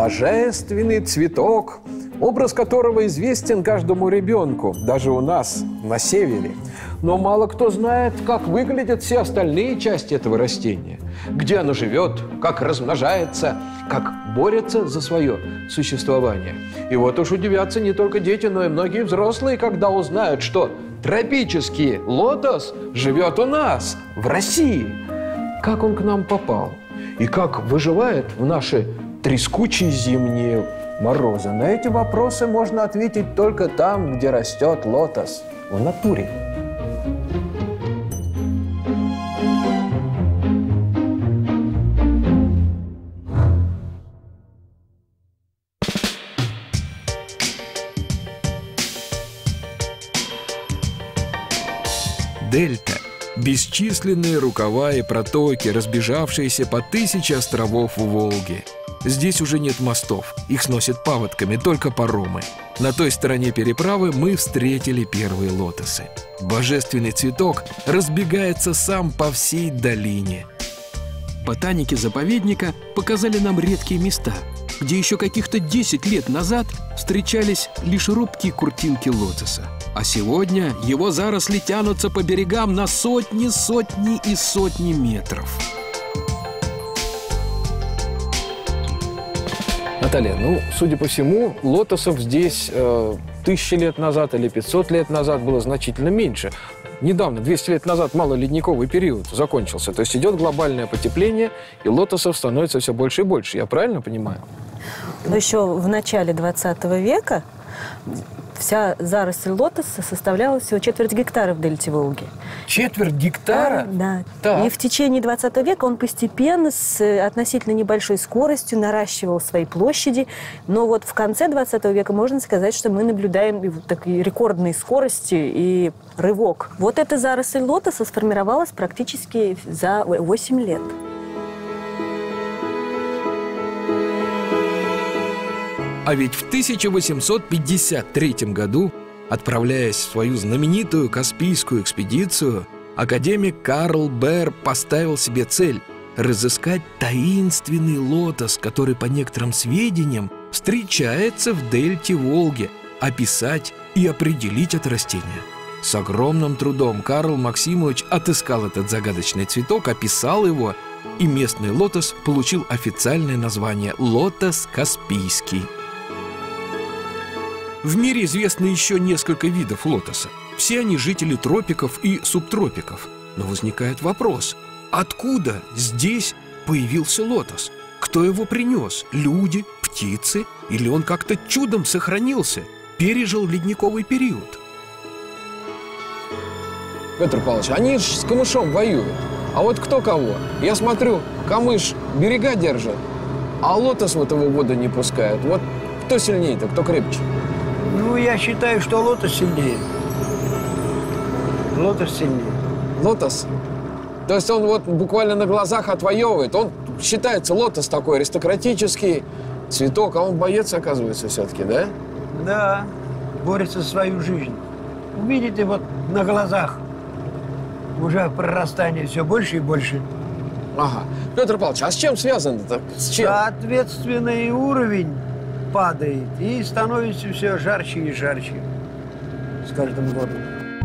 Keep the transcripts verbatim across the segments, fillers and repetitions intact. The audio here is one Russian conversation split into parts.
божественный цветок, образ которого известен каждому ребенку, даже у нас, на севере. Но мало кто знает, как выглядят все остальные части этого растения, где оно живет, как размножается, как борется за свое существование. И вот уж удивятся не только дети, но и многие взрослые, когда узнают, что тропический лотос живет у нас, в России. Как он к нам попал и как выживает в наши трескучие зимние морозы? На эти вопросы можно ответить только там, где растет лотос, в натуре. Дельта – бесчисленные рукава и протоки, разбежавшиеся по тысяче островов у Волги. Здесь уже нет мостов, их сносят паводками, только паромы. На той стороне переправы мы встретили первые лотосы. Божественный цветок разбегается сам по всей долине. Ботаники заповедника показали нам редкие места, где еще каких-то десять лет назад встречались лишь робкие куртинки лотоса. А сегодня его заросли тянутся по берегам на сотни, сотни и сотни метров. Наталья, ну, судя по всему, лотосов здесь э, тысячи лет назад или пятьсот лет назад было значительно меньше. Недавно, двести лет назад, малоледниковый период закончился. То есть идет глобальное потепление, и лотосов становится все больше и больше. Я правильно понимаю? Но еще в начале двадцатого века вся заросль лотоса составляла всего четверть гектара в дельте Волги. Четверть гектара? Да. Так. И в течение двадцатого века он постепенно с относительно небольшой скоростью наращивал свои площади. Но вот в конце двадцатого века можно сказать, что мы наблюдаем вот такие рекордные скорости и рывок. Вот эта заросль лотоса сформировалась практически за восемь лет. А ведь в тысяча восемьсот пятьдесят третьем году, отправляясь в свою знаменитую Каспийскую экспедицию, академик Карл Бер поставил себе цель разыскать таинственный лотос, который, по некоторым сведениям, встречается в дельте Волги, описать и определить это растение. С огромным трудом Карл Максимович отыскал этот загадочный цветок, описал его, и местный лотос получил официальное название «Лотос Каспийский». В мире известно еще несколько видов лотоса. Все они жители тропиков и субтропиков. Но возникает вопрос, откуда здесь появился лотос? Кто его принес? Люди, птицы? Или он как-то чудом сохранился, пережил ледниковый период? Петр Павлович, они же с камышом воюют. А вот кто кого? Я смотрю, камыш берега держит, а лотос в этого воду не пускает. Вот кто сильнее-то, кто крепче? Ну, я считаю, что лотос сильнее. Лотос сильнее. Лотос? То есть он вот буквально на глазах отвоевывает. Он считается, лотос такой аристократический цветок, а он боец, оказывается, все-таки, да? Да, борется за свою жизнь. Видите, вот на глазах уже прорастание все больше и больше. Ага. Петр Павлович, а с чем связано-то? С чем? Соответственный уровень падает и становится все жарче и жарче с каждым годом.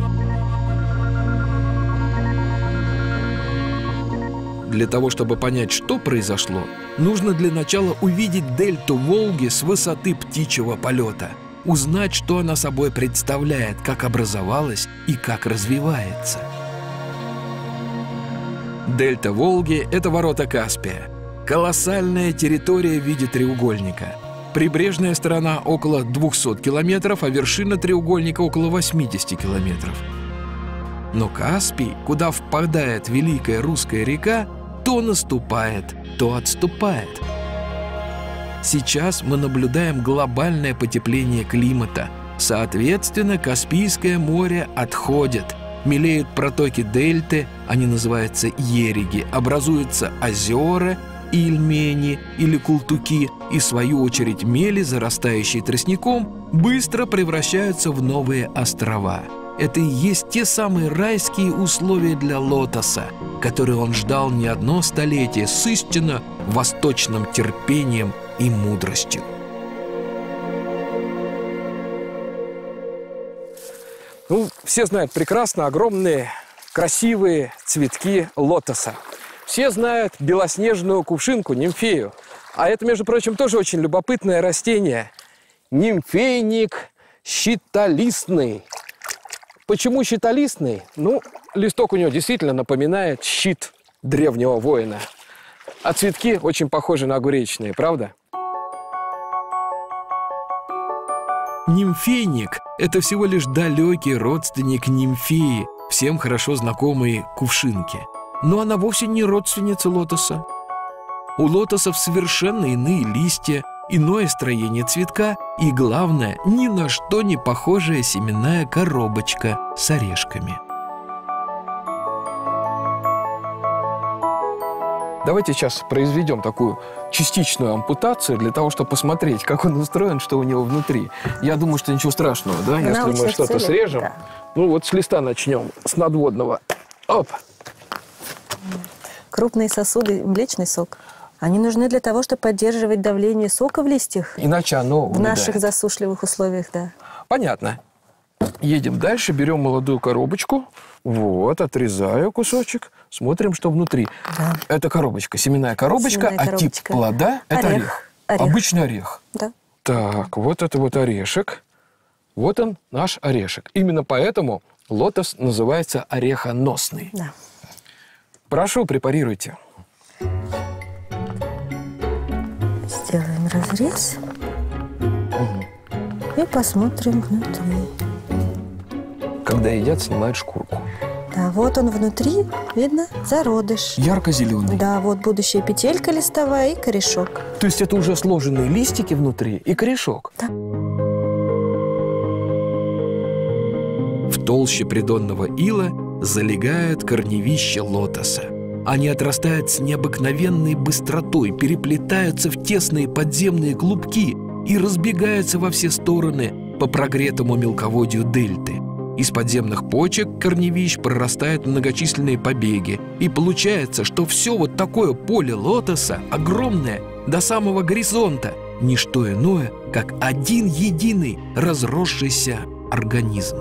Для того, чтобы понять, что произошло, нужно для начала увидеть дельту Волги с высоты птичьего полета, узнать, что она собой представляет, как образовалась и как развивается. Дельта Волги – это ворота Каспия. Колоссальная территория в виде треугольника. Прибрежная сторона около двухсот километров, а вершина треугольника около восьмидесяти километров. Но Каспий, куда впадает Великая Русская река, то наступает, то отступает. Сейчас мы наблюдаем глобальное потепление климата. Соответственно, Каспийское море отходит. Мелеют протоки дельты, они называются ереги, образуются озера, ильмени или култуки, и в свою очередь мели, зарастающие тростником, быстро превращаются в новые острова. Это и есть те самые райские условия для лотоса, которые он ждал не одно столетие с истинно восточным терпением и мудростью. Ну, все знают прекрасно огромные красивые цветки лотоса. Все знают белоснежную кувшинку, нимфею. А это, между прочим, тоже очень любопытное растение. Нимфейник щитолистный. Почему щитолистный? Ну, листок у него действительно напоминает щит древнего воина. А цветки очень похожи на огуречные, правда? Нимфейник – это всего лишь далекий родственник нимфеи, всем хорошо знакомой кувшинки. Но она вовсе не родственница лотоса. У лотосов совершенно иные листья, иное строение цветка и, главное, ни на что не похожая семенная коробочка с орешками. Давайте сейчас произведем такую частичную ампутацию для того, чтобы посмотреть, как он устроен, что у него внутри. Я думаю, что ничего страшного, да, если мы что-то срежем. Да. Ну вот с листа начнем, с надводного. Оп! Крупные сосуды, млечный сок. Они нужны для того, чтобы поддерживать давление сока в листьях. Иначе оно в умедает. наших засушливых условиях, да. Понятно. Едем дальше, берем молодую коробочку. Вот, отрезаю кусочек. Смотрим, что внутри. Да. Это коробочка, семенная коробочка, семенная а коробочка. Тип плода – это орех. орех. орех. Обычный орех. Да. Так, вот это вот орешек. Вот он, наш орешек. Именно поэтому лотос называется орехоносный. Да. Прошу, препарируйте. Сделаем разрез. Угу. И посмотрим внутри. Когда едят, снимают шкурку. Да, вот он внутри, видно, зародыш. Ярко-зеленый. Да, вот будущая петелька листовая и корешок. То есть это уже сложенные листики внутри и корешок? Да. В толще придонного ила залегают корневища лотоса. Они отрастают с необыкновенной быстротой, переплетаются в тесные подземные клубки и разбегаются во все стороны по прогретому мелководью дельты. Из подземных почек корневищ прорастают многочисленные побеги. И получается, что все вот такое поле лотоса, огромное, до самого горизонта, не что иное, как один единый разросшийся организм.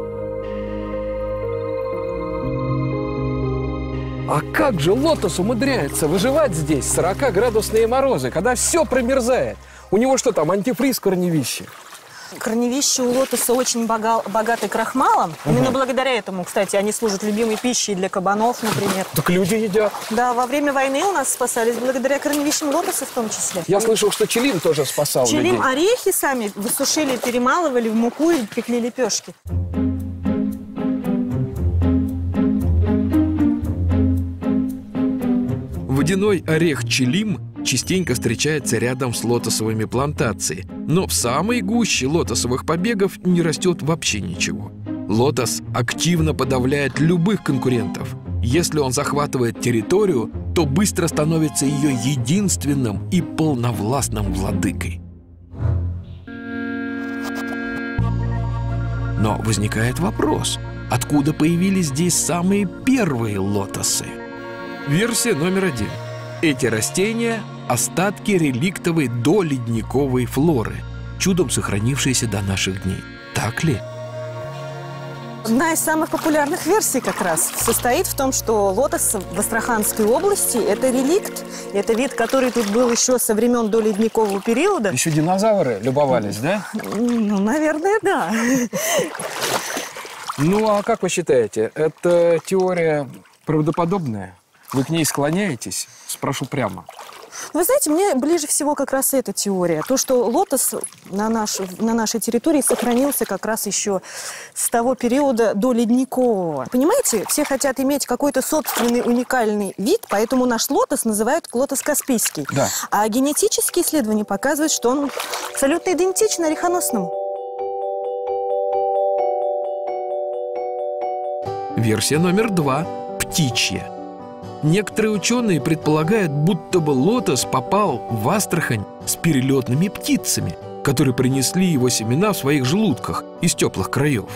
А как же лотос умудряется выживать здесь в сорокаградусные морозы, когда все промерзает? У него что там, антифриз корневища? Корневища у лотоса очень бога богаты крахмалом. Угу. Именно благодаря этому, кстати, они служат любимой пищей для кабанов, например. Так люди едят. Да, во время войны у нас спасались благодаря корневищам лотоса в том числе. Я слышал, что Чилим тоже спасал Чилим людей. орехи сами высушили, перемалывали в муку и пекли лепешки. Водяной орех чилим частенько встречается рядом с лотосовыми плантациями, но в самой гуще лотосовых побегов не растет вообще ничего. Лотос активно подавляет любых конкурентов. Если он захватывает территорию, то быстро становится ее единственным и полновластным владыкой. Но возникает вопрос, откуда появились здесь самые первые лотосы? Версия номер один. Эти растения – остатки реликтовой доледниковой флоры, чудом сохранившиеся до наших дней. Так ли? Одна из самых популярных версий как раз состоит в том, что лотос в Астраханской области – это реликт. Это вид, который тут был еще со времен доледникового периода. Еще динозавры любовались, да? Ну, наверное, да. Ну, а как вы считаете, эта теория правдоподобная? Вы к ней склоняетесь? Спрошу прямо. Вы знаете, мне ближе всего как раз эта теория. То, что лотос на, наш, на нашей территории сохранился как раз еще с того периода до ледникового. Понимаете, все хотят иметь какой-то собственный уникальный вид, поэтому наш лотос называют лотос каспийский. Да. А генетические исследования показывают, что он абсолютно идентичен орехоносному. Версия номер два – птичья. Некоторые ученые предполагают, будто бы лотос попал в Астрахань с перелетными птицами, которые принесли его семена в своих желудках из теплых краев.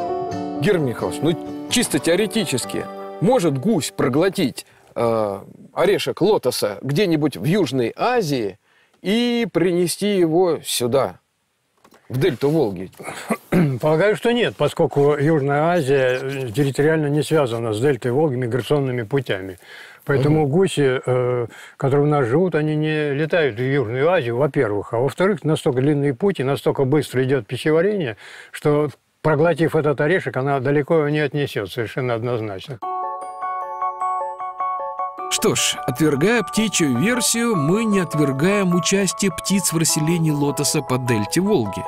Герман Михайлович, ну чисто теоретически, может гусь проглотить э, орешек лотоса где-нибудь в Южной Азии и принести его сюда, в дельту Волги? Полагаю, что нет, поскольку Южная Азия территориально не связана с дельтой Волги миграционными путями. Поэтому угу. гуси, э, которые у нас живут, они не летают в Южную Азию, во-первых. А во-вторых, настолько длинный путь и настолько быстро идет пищеварение, что, проглотив этот орешек, она далеко не отнесет, совершенно однозначно. Что ж, отвергая птичью версию, мы не отвергаем участие птиц в расселении лотоса по дельте Волги.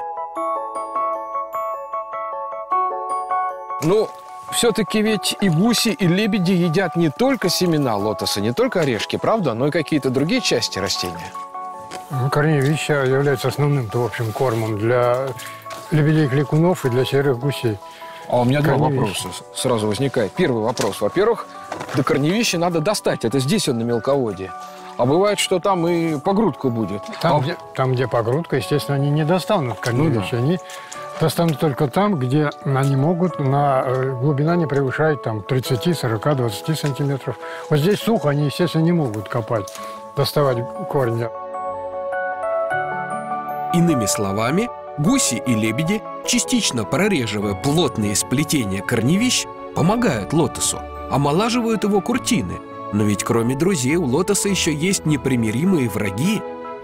Ну, все-таки ведь и гуси, и лебеди едят не только семена лотоса, не только орешки, правда, но и какие-то другие части растения. Ну, корневища являются основным-то, в общем, кормом для лебедей-кликунов и для серых гусей. А у меня два Корневища. вопроса сразу возникает. Первый вопрос. Во-первых, до корневища надо достать. Это здесь он на мелководье. А бывает, что там и погрудка будет. Там, а... где, там, где погрудка, естественно, они не достанут корневища. Ну, да. Они достанут только там, где они могут, на глубина не превышает там тридцать, сорок, двадцать сантиметров. Вот здесь сухо, они, естественно, не могут копать, доставать корни. Иными словами, гуси и лебеди, частично прореживая плотные сплетения корневищ, помогают лотосу, омолаживают его куртины. Но ведь кроме друзей у лотоса еще есть непримиримые враги.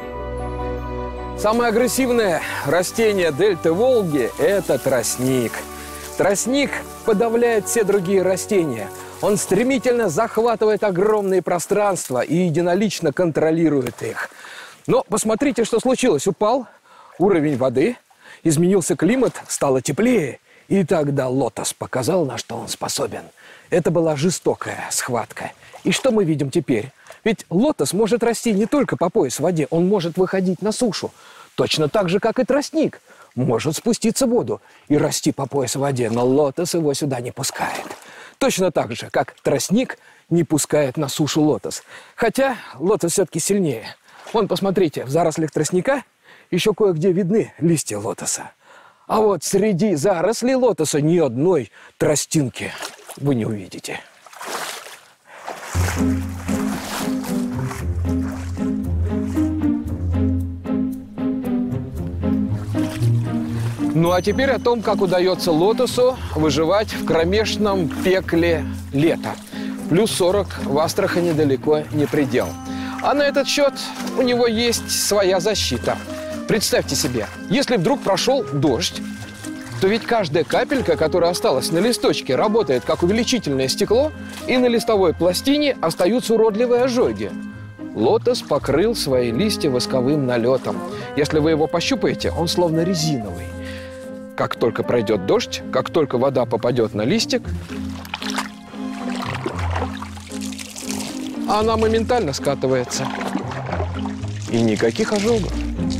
Самое агрессивное растение дельты Волги – это тростник. Тростник подавляет все другие растения. Он стремительно захватывает огромные пространства и единолично контролирует их. Но посмотрите, что случилось. Упал уровень воды, изменился климат, стало теплее. И тогда лотос показал, на что он способен. Это была жестокая схватка. И что мы видим теперь? Ведь лотос может расти не только по пояс в воде, он может выходить на сушу. Точно так же, как и тростник. Может спуститься в воду и расти по пояс в воде, но лотос его сюда не пускает. Точно так же, как тростник не пускает на сушу лотос. Хотя лотос все-таки сильнее. Вон, посмотрите, в зарослях тростника еще кое-где видны листья лотоса. А вот среди зарослей лотоса ни одной тростинки вы не увидите. Ну а теперь о том, как удается лотосу выживать в кромешном пекле лета. Плюс сорок в Астрахани далеко не предел. А на этот счет у него есть своя защита. Представьте себе, если вдруг прошел дождь, то ведь каждая капелька, которая осталась на листочке, работает как увеличительное стекло, и на листовой пластине остаются уродливые ожоги. Лотос покрыл свои листья восковым налетом. Если вы его пощупаете, он словно резиновый. Как только пройдет дождь, как только вода попадет на листик, она моментально скатывается. И никаких ожогов.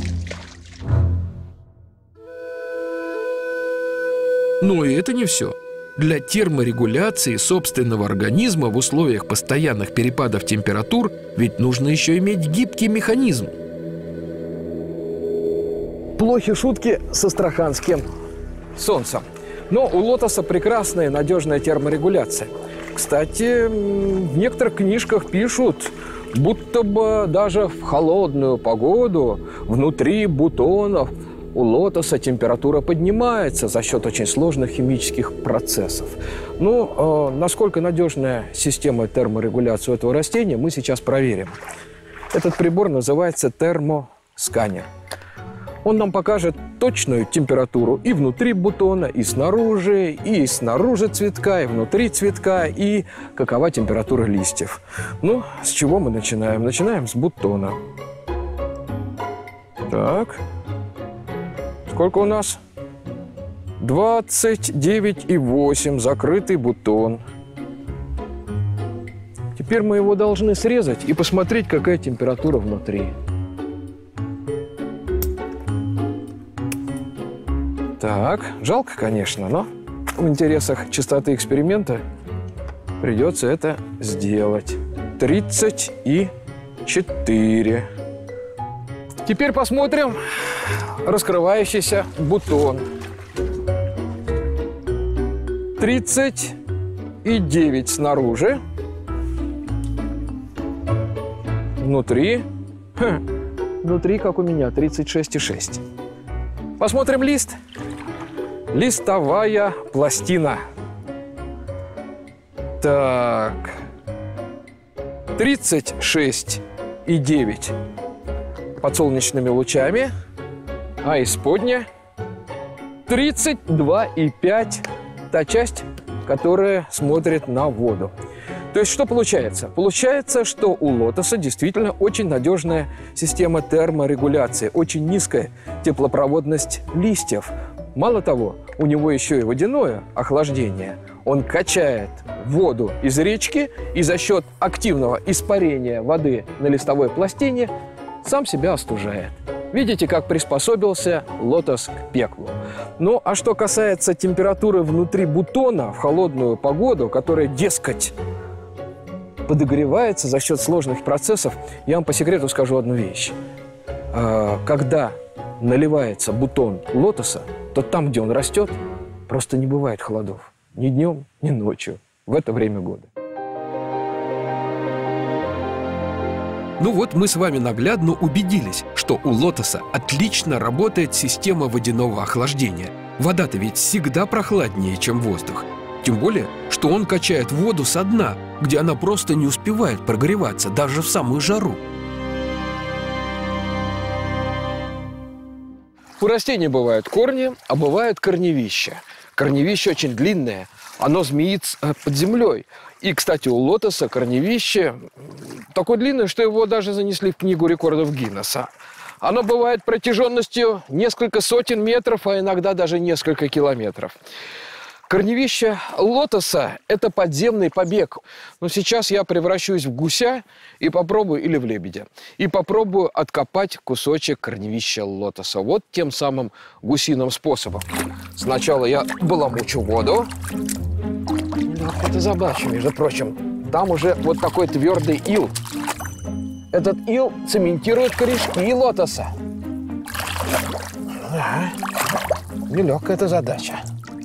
Но и это не все. Для терморегуляции собственного организма в условиях постоянных перепадов температур ведь нужно еще иметь гибкий механизм. Плохи шутки с астраханским солнцем. Но у лотоса прекрасная надежная терморегуляция. Кстати, в некоторых книжках пишут, будто бы даже в холодную погоду внутри бутонов у лотоса температура поднимается за счет очень сложных химических процессов. Ну, э, насколько надежная система терморегуляции у этого растения, мы сейчас проверим. Этот прибор называется термосканер. Он нам покажет точную температуру и внутри бутона, и снаружи, и снаружи цветка, и внутри цветка, и какова температура листьев. Ну, с чего мы начинаем? Начинаем с бутона. Так. Сколько у нас? двадцать девять и восемь, закрытый бутон. Теперь мы его должны срезать и посмотреть, какая температура внутри. Так, жалко, конечно, но в интересах чистоты эксперимента придется это сделать. тридцать четыре. Теперь посмотрим раскрывающийся бутон. тридцать девять снаружи. Внутри, хм, внутри, как у меня, тридцать шесть и шесть. Посмотрим лист. Листовая пластина. Так, тридцать шесть и девять под солнечными лучами, а исподня тридцать два и пять, та часть, которая смотрит на воду. То есть что получается? Получается, что у лотоса действительно очень надежная система терморегуляции, очень низкая теплопроводность листьев. Мало того, у него еще и водяное охлаждение. Он качает воду из речки и за счет активного испарения воды на листовой пластине сам себя остужает. Видите, как приспособился лотос к пеклу. Ну, а что касается температуры внутри бутона в холодную погоду, которая, дескать, подогревается за счет сложных процессов, я вам по секрету скажу одну вещь. Когда наливается бутон лотоса, то там, где он растет, просто не бывает холодов. Ни днем, ни ночью в это время года. Ну вот мы с вами наглядно убедились, что у лотоса отлично работает система водяного охлаждения. Вода-то ведь всегда прохладнее, чем воздух. Тем более, что он качает воду со дна, где она просто не успевает прогреваться даже в самую жару. У растений бывают корни, а бывают корневища. Корневище очень длинное, оно змеится под землей. И, кстати, у лотоса корневище такое длинное, что его даже занесли в книгу рекордов Гиннесса. Оно бывает протяженностью несколько сотен метров, а иногда даже несколько километров. Корневище лотоса – это подземный побег. Но сейчас я превращусь в гуся и попробую, или в лебедя, и попробую откопать кусочек корневища лотоса. Вот тем самым гусиным способом. Сначала я баламучу воду. Это задача, между прочим. Там уже вот такой твердый ил. Этот ил цементирует корешки лотоса. Ага. Нелегкая эта задача.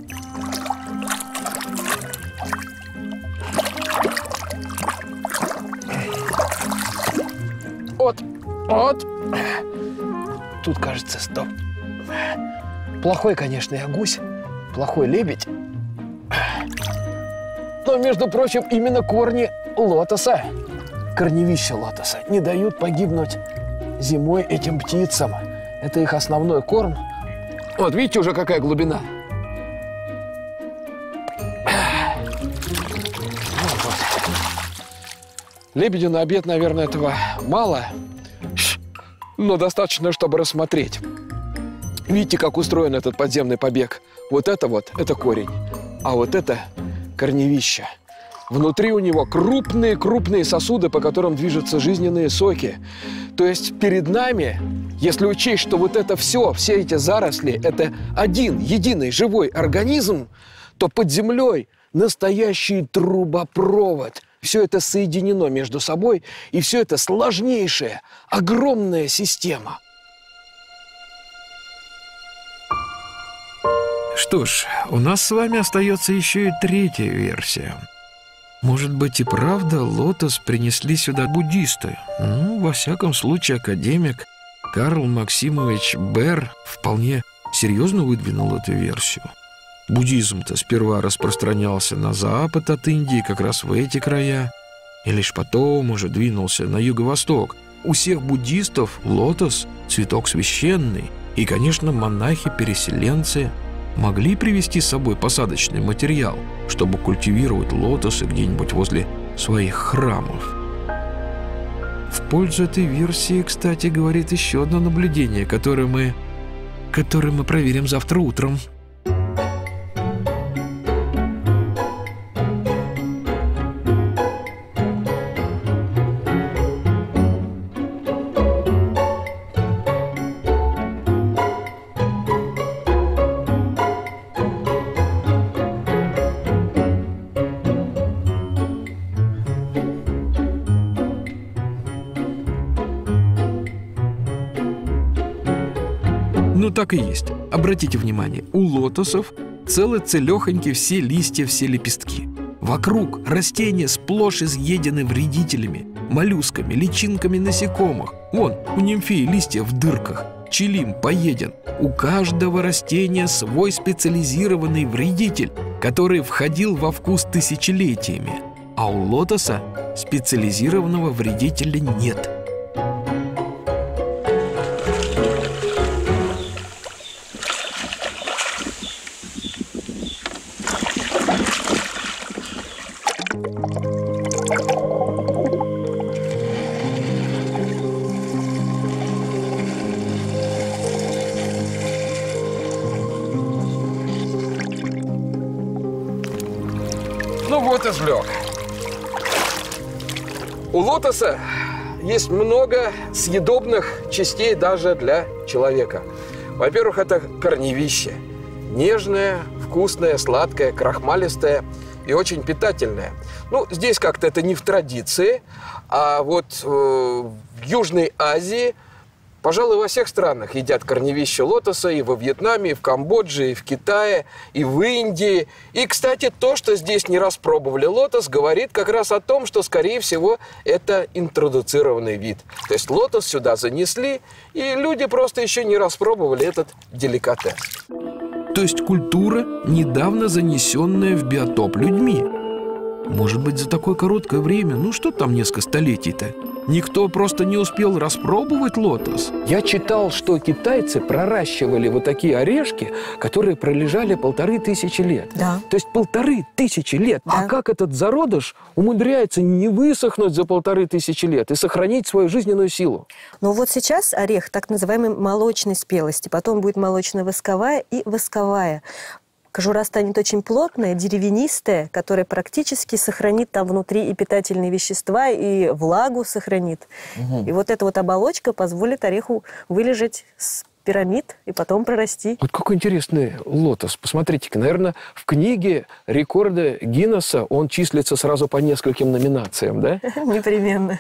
Вот, вот. Тут, кажется, стоп. Плохой, конечно, я гусь, плохой лебедь. Но, между прочим, именно корни лотоса, корневища лотоса, не дают погибнуть зимой этим птицам. Это их основной корм. Вот, видите, уже какая глубина. Вот. Лебедю на обед, наверное, этого мало, но достаточно, чтобы рассмотреть. Видите, как устроен этот подземный побег? Вот это вот, это корень, а вот это корневище. Внутри у него крупные-крупные сосуды, по которым движутся жизненные соки. То есть перед нами, если учесть, что вот это все, все эти заросли, это один единый живой организм, то под землей настоящий трубопровод. Все это соединено между собой, и все это сложнейшая, огромная система. Что ж, у нас с вами остается еще и третья версия. Может быть и правда лотос принесли сюда буддисты? Ну, во всяком случае, академик Карл Максимович Берр вполне серьезно выдвинул эту версию. Буддизм-то сперва распространялся на запад от Индии, как раз в эти края, и лишь потом уже двинулся на юго-восток. У всех буддистов лотос – цветок священный, и, конечно, монахи-переселенцы могли привезти с собой посадочный материал, чтобы культивировать лотосы где-нибудь возле своих храмов. В пользу этой версии, кстати, говорит еще одно наблюдение, которое мы, которое мы проверим завтра утром. Ну, так и есть. Обратите внимание, у лотосов целы-целехоньки все листья, все лепестки. Вокруг растения сплошь изъедены вредителями, моллюсками, личинками насекомых. Вон, у нимфеи листья в дырках, пчелим поеден. У каждого растения свой специализированный вредитель, который входил во вкус тысячелетиями. А у лотоса специализированного вредителя нет. Ну вот и слег. У лотоса есть много съедобных частей даже для человека. Во-первых, это корневище. Нежное, вкусное, сладкое, крахмалистое и очень питательное. Ну, здесь как-то это не в традиции, а вот э, в Южной Азии, пожалуй, во всех странах едят корневище лотоса, и во Вьетнаме, и в Камбодже, и в Китае, и в Индии. И, кстати, то, что здесь не распробовали лотос, говорит как раз о том, что, скорее всего, это интродуцированный вид. То есть лотос сюда занесли, и люди просто еще не распробовали этот деликатес. То есть культура, недавно занесенная в биотоп людьми. Может быть, за такое короткое время, ну что там несколько столетий-то, никто просто не успел распробовать лотос? Я читал, что китайцы проращивали вот такие орешки, которые пролежали полторы тысячи лет. Да. То есть полторы тысячи лет. Да. А как этот зародыш умудряется не высохнуть за полторы тысячи лет и сохранить свою жизненную силу? Но вот сейчас орех так называемой молочной спелости, потом будет молочно-восковая и восковая. Кожура станет очень плотная, деревянистая, которая практически сохранит там внутри и питательные вещества, и влагу сохранит. Угу. И вот эта вот оболочка позволит ореху вылежать с пирамид и потом прорасти. Вот какой интересный лотос. Посмотрите-ка, наверное, в книге рекорда Гиннесса он числится сразу по нескольким номинациям, да? Непременно.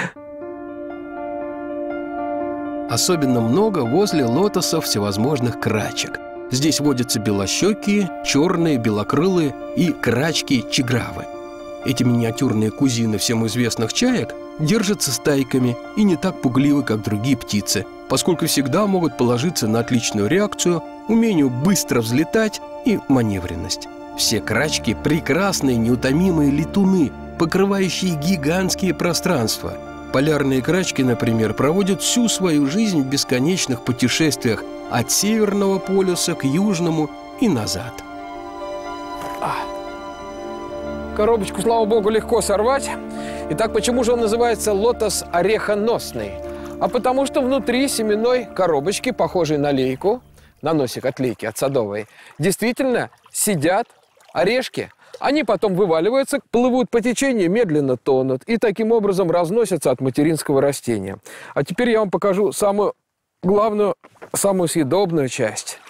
Особенно много возле лотоса всевозможных крачек. Здесь водятся белощекие, черные, белокрылые и крачки-чигравы. Эти миниатюрные кузины всем известных чаек держатся стайками и не так пугливы, как другие птицы, поскольку всегда могут положиться на отличную реакцию, умение быстро взлетать и маневренность. Все крачки – прекрасные, неутомимые летуны, покрывающие гигантские пространства. Полярные крачки, например, проводят всю свою жизнь в бесконечных путешествиях от Северного полюса к Южному и назад. А. Коробочку, слава богу, легко сорвать. Итак, почему же он называется лотос орехоносный? А потому что внутри семенной коробочки, похожей на лейку, на носик от лейки, от садовой, действительно сидят орешки. Они потом вываливаются, плывут по течению, медленно тонут и таким образом разносятся от материнского растения. А теперь я вам покажу самую главную, самую съедобную часть.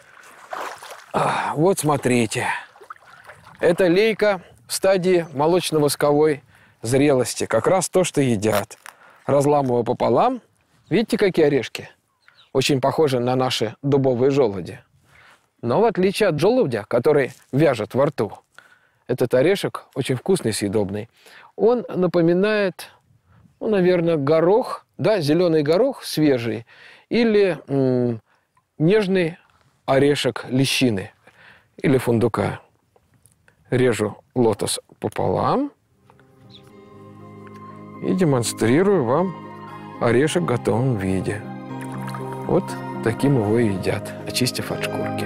А, вот смотрите. Это лейка в стадии молочно-восковой зрелости. Как раз то, что едят. Разламываю пополам. Видите, какие орешки? Очень похожи на наши дубовые желуди. Но в отличие от желудя, который вяжет во рту, этот орешек очень вкусный, съедобный. Он напоминает, ну, наверное, горох, да, зеленый горох свежий, или м, нежный орешек лещины или фундука. Режу лотос пополам и демонстрирую вам орешек в готовом виде. Вот таким его и едят, очистив от шкурки.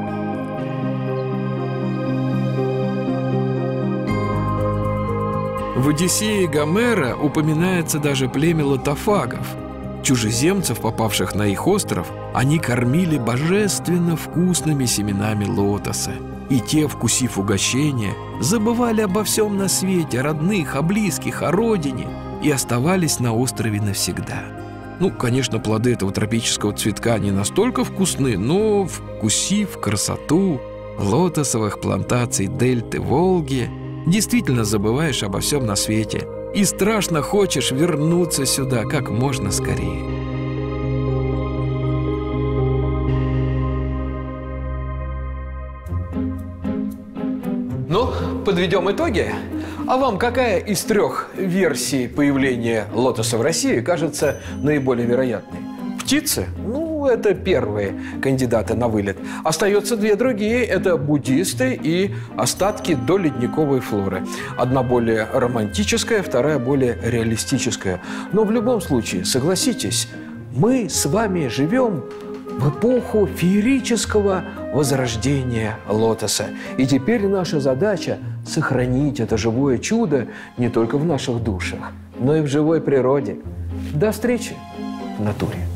В «Одиссее» Гомера упоминается даже племя лотофагов. Чужеземцев, попавших на их остров, они кормили божественно вкусными семенами лотоса. И те, вкусив угощение, забывали обо всем на свете, о родных, о близких, о родине, и оставались на острове навсегда. Ну, конечно, плоды этого тропического цветка не настолько вкусны, но, вкусив красоту лотосовых плантаций дельты Волги, действительно забываешь обо всем на свете и страшно хочешь вернуться сюда как можно скорее. Ну, подведем итоги. А вам какая из трех версий появления лотоса в России кажется наиболее вероятной? Птицы? Ну, это первые кандидаты на вылет. Остается две другие. Это буддисты и остатки доледниковой флоры. Одна более романтическая, вторая более реалистическая. Но в любом случае, согласитесь, мы с вами живем в эпоху феерического возрождения лотоса. И теперь наша задача – сохранить это живое чудо не только в наших душах, но и в живой природе. До встречи в натуре.